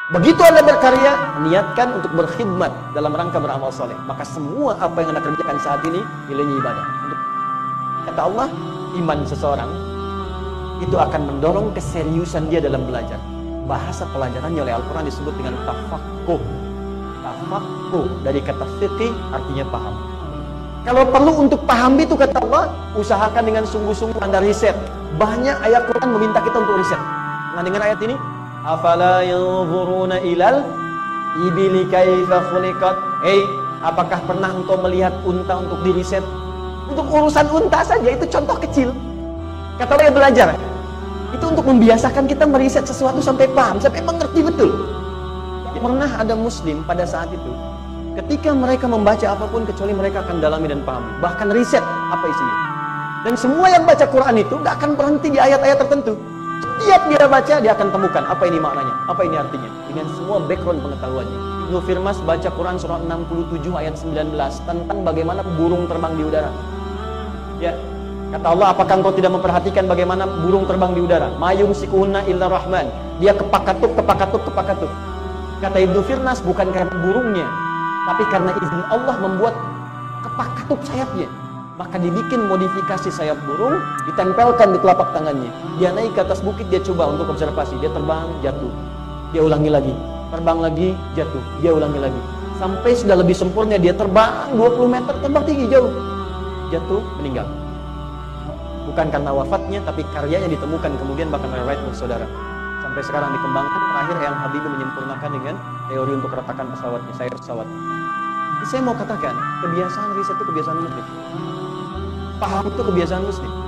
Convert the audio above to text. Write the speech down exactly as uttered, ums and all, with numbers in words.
Begitu Anda berkarya, niatkan untuk berkhidmat dalam rangka beramal soleh, maka semua apa yang Anda kerjakan saat ini nilainya ibadah. Kata Allah, iman seseorang itu akan mendorong keseriusan dia dalam belajar. Bahasa pelajarannya oleh Al-Quran disebut dengan tafaqquh. Tafaqquh dari kata fiqih artinya paham. Kalau perlu untuk paham itu, kata Allah, usahakan dengan sungguh-sungguh Anda riset. Banyak ayat Quran meminta kita untuk riset. Nah, dengan ayat ini, afala yanzuruna ilal ibili kaifa khuliqat. Hei, apakah pernah engkau melihat unta untuk diriset? Untuk urusan unta saja, itu contoh kecil. Kata Allah, ya belajar. Itu untuk membiasakan kita meriset sesuatu sampai paham, sampai mengerti betul. Pernah ada muslim pada saat itu, ketika mereka membaca apapun kecuali mereka akan dalami dan pahami, bahkan riset apa isinya. Dan semua yang baca Quran itu gak akan berhenti di ayat-ayat tertentu. Setiap dia baca, dia akan temukan apa ini maknanya, apa ini artinya, dengan semua background pengetahuannya. Ibnu Firmas baca Quran surah enam puluh tujuh ayat sembilan belas tentang bagaimana burung terbang di udara. Ya, kata Allah, apakah engkau tidak memperhatikan bagaimana burung terbang di udara? Mayum sikuhunna illa rahman. Dia kepak-katup, kepak-katup, kepak-katup. Kata Ibnu Firnas, bukan karena burungnya, tapi karena izin Allah membuat kepak-katup sayapnya. Maka dibikin modifikasi sayap burung, ditempelkan di telapak tangannya. Dia naik ke atas bukit, dia coba untuk observasi. Dia terbang, jatuh. Dia ulangi lagi. Terbang lagi, jatuh. Dia ulangi lagi. Sampai sudah lebih sempurna, dia terbang dua puluh meter, terbang tinggi, jauh. Jatuh, meninggal. Bukan karena wafatnya, tapi karyanya ditemukan kemudian bahkan oleh Wright bersaudara. Sampai sekarang dikembangkan, terakhir yang Habibie menyempurnakan dengan teori untuk retakan pesawatnya, sayap pesawat. Saya mau katakan, kebiasaan riset itu kebiasaan muslim. Paham itu kebiasaan muslim.